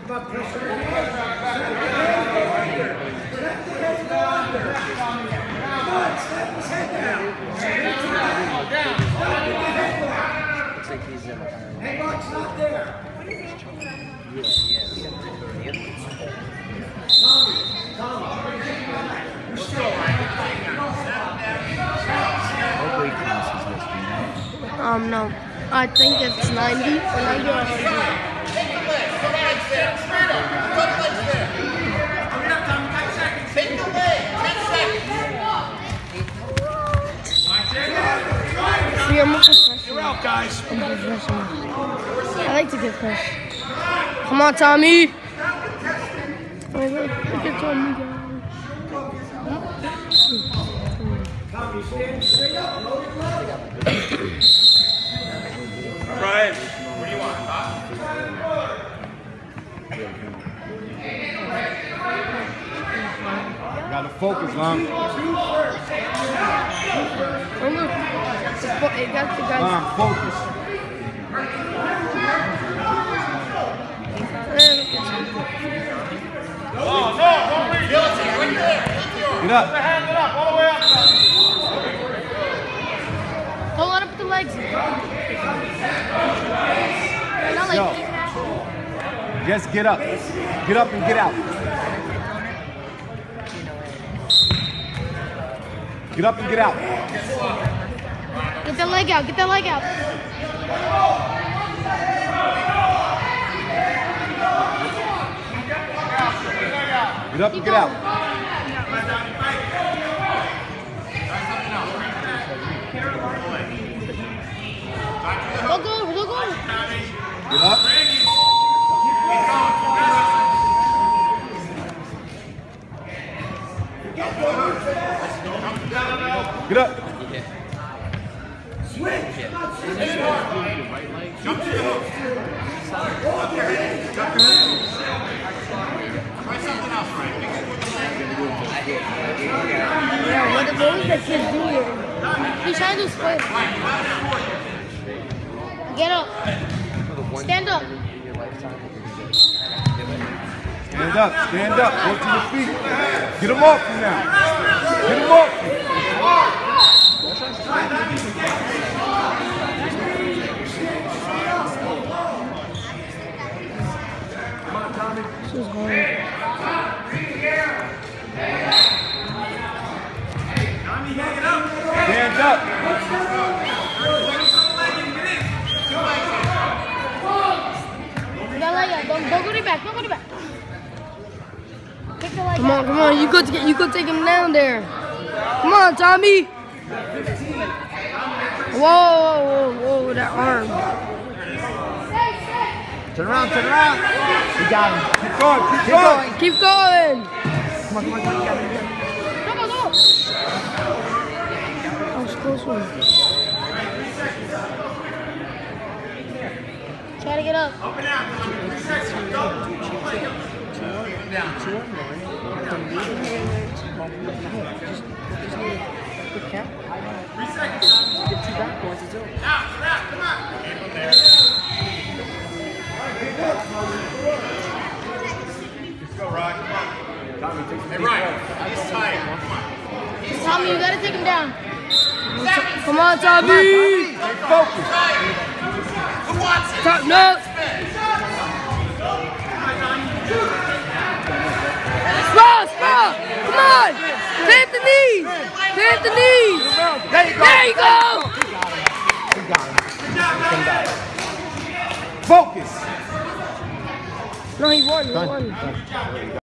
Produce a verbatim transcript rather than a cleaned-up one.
Hey, Mark's not there. Yeah, yeah. What weight class is this, do you know? Um, no. I think it's ninety or ninety or one hundred. Take the leg. Put the legs there. Straight up. Put the legs there. Hurry up, Tommy. ten seconds. Take the leg. ten seconds. See, I'm a professional. You're out, guys. I'm a professional. I like to get pushed. Come on, Tommy. Oh, look, look at Tommy. Tommy, stand straight up. Brian, what do you want, huh? Gotta focus, Mom. Oh, look. It got the guys. Mom, focus. Oh, no, don't leave. Guilty, right there. Get up. Hand it up, all the way up. Hold on up the legs. Not like Yo. Just get up. Get up and get out. Get up and get out. Get that leg out. Get that leg out. Get up and get out. Go, go, go, go. Get up. Get up. Switch. Jump to the hook. Up your head. Jump your head. Try something else, Ryan. Yeah, what, what was that kid doing? He's trying to split. Get up. Stand up. Stand up. Stand up. Go to your feet. Get them off you now. Get them off you. This is hard. Stand up. Don't leg out. Don't, don't go to the back. Don't go to the back. Take the leg come on, come on. You go to get, you go take him down there. Come on, Tommy. Whoa, whoa, whoa, whoa, that arm. Turn around, turn around. You got him. Keep going. Keep, Keep going. going. Keep going. Come on, come on, come on. You got it. Go, go, go. That was a close one. Try to get up. Up and out. Three seconds. Go. Down. Three seconds. Get two back points, it's over. Out, out, come on. Keep him there. Let's go, Rod. Come on. Hey, Ryan. He's tired. Come on. Tommy, you gotta take him down. Seconds. Come on, Tommy. Stay focused. Who wants it? Top, no. Spot, spot. Come on. Plant the knees. Plant the knees. There you go. There you go. You got him. Focus. No, he won. He won.